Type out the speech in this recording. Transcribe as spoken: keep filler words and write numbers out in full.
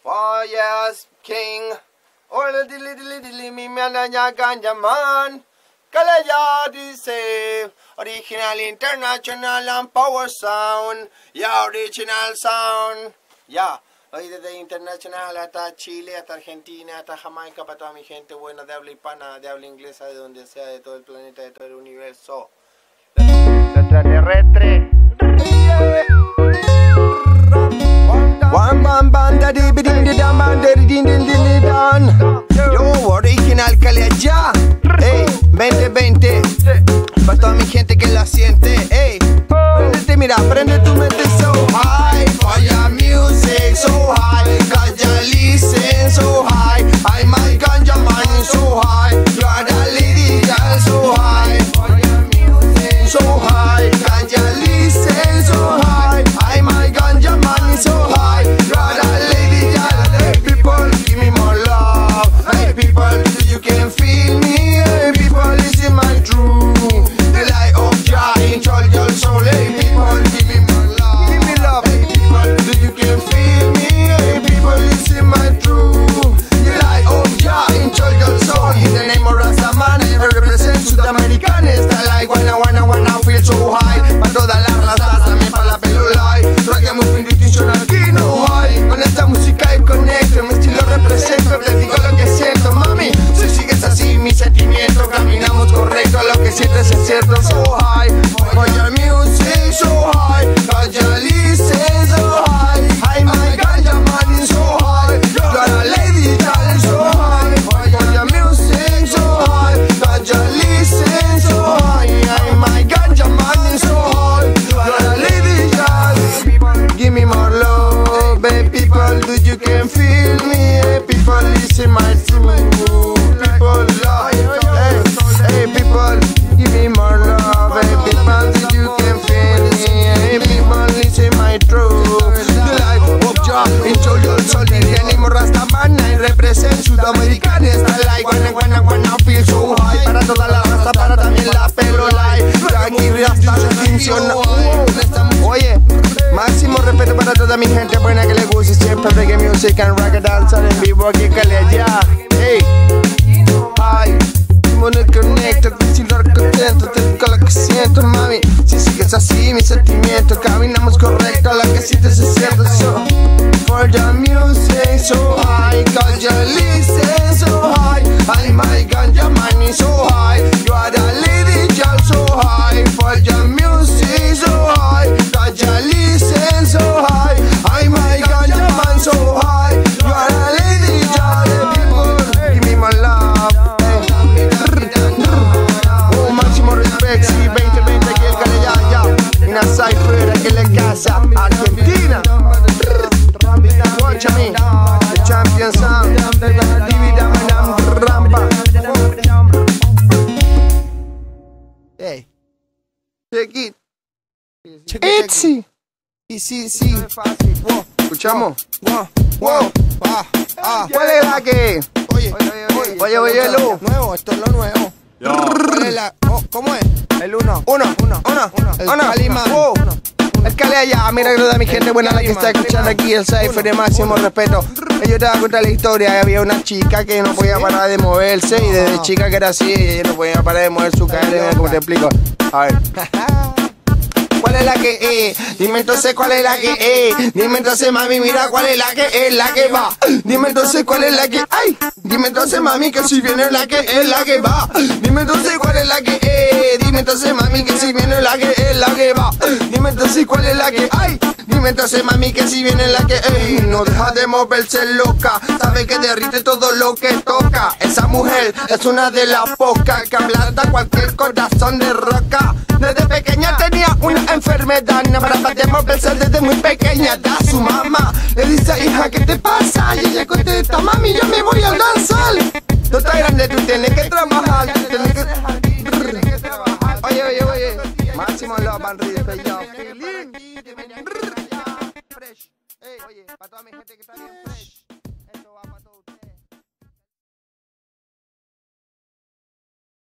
Oh yes, king. Hola dilly dilly dilly mi mananya ganja man. Kalaya dice original, international and power sound. Ya original sound. Ya. Hoy desde internacional hasta Chile, hasta Argentina, hasta Jamaica, para toda mi gente buena de habla hispana, de habla inglesa, de donde sea, de todo el planeta, de todo el universo. Extraterrestre. Yo, original Kalaya. Ey, veinte veinte. Para toda mi gente que la siente. Ey, prendete, mira, prende tu mente so high. Fire music so high. Ganja listen so high. I my ganja man so high. You are the lady girl so high. Fire music so high. Ganja listen so high. I my ganja man so high. You are the lady girl. Hey people, give me more love. Hey people, you can feel me. Hey people, listen my truth. The light of Jah control your soul. Hey people, give me more love. Give me love. Hey people, do you can feel me? Hey people, listen my truth. The light of Jah control your soul. In the name of Rastaman, I represent Sudamerican. Está like wanna wanna wanna feel so high. Para todas las razas, también para la pelulay. Traigamos un distinción aquí no hay. Con esta música y conecto, mi estilo represento. Te digo lo que siento, mami. Si sigues así, mi sentimiento, caminamos correcto. Lo que sientes es cierto, so high. Ganja music so high. Ganja listen so high. Hi my ganja man is so high. You are a lady girl so high. Ganja music so high. Ganja listen so high. Hi my ganja man is so high. You are a lady girl. Give me more love, hey people, do you can feel me? Hey people, listen my truth. People love, hey, hey people, give me more love. Hey people, do you can feel me? Hey people, listen my truth. The life of Jah, enjoy your soul. In the name of Rastaman, I represent Sudamericana. Está like wanna wanna wanna feel so high. Para toda la raza, para también la pelolay. Aquí hasta la extinción. Oye, máximo respeto para toda mi gente buena que le guste siempre reggae music and reggae dancer en vivo aquí Kalaya. Hey, ay, me conecto, sin dar contento, te digo lo que siento, mami. Si sigues así, mis sentimientos, caminamos correcto, lo que sientes es cierto. So, for the music so high, ganja listen so high. I my ganja money so high. You are the lady girl so high. For the music so high, ganja listen so high. I my ganja man so high. You are the lady girl. People, give me my love. Oh, máximo respect, sí, veinte veinte aquí el Kalaya, ya. Una cipher aquí en la casa, Argentina. Watch me, the champion sound. Divida madame rampa. Hey, check it. Itzy. Sí, sí, sí. Escuchamos. Wow, wow. Ah, ah. ¿Cuál es la que? Oye, oye, oye, oye, Lu. Nuevo, esto es lo nuevo. ¿Cuál es la? Oh, ¿cómo es? El uno. Uno, uno, uno. El Kalima. Wow. El Kalaya, mira que toda mi gente buena la que está escuchando aquí el cipher de máximo respeto. Yo te voy a contar la historia. Había una chica que no podía parar de moverse y desde chica que era así, ella no podía parar de mover su cadera, como te explico. A ver. ¿Cuál es la que es? Dime entonces cuál es la que es. Dime entonces mami, mira cuál es la que es, la que va. Dime entonces cuál es la que ay. Dime entonces mami que si viene la que es, la que va. Dime entonces cuál es la que es. Dime entonces mami que si viene la que es, la que va. Dime entonces cuál es la que ay. Dime entonces mami que si viene la que es. No deja de moverse loca. Sabe que derrite todo lo que toca. Esa mujer es una de las pocas que ablanda cualquier corazón de roca. Desde pequeña tenía una enfermedad, no paraba de moverse desde muy pequeña. Da su mamá, le dice hija ¿qué te pasa? Y ella contesta mami yo me voy a danzar. Tú estás grande, tú tienes que trabajar, tú tienes que... Oye, oye, oye, máximo love and respect, yo. Oye, para toda mi gente que está bien fresh.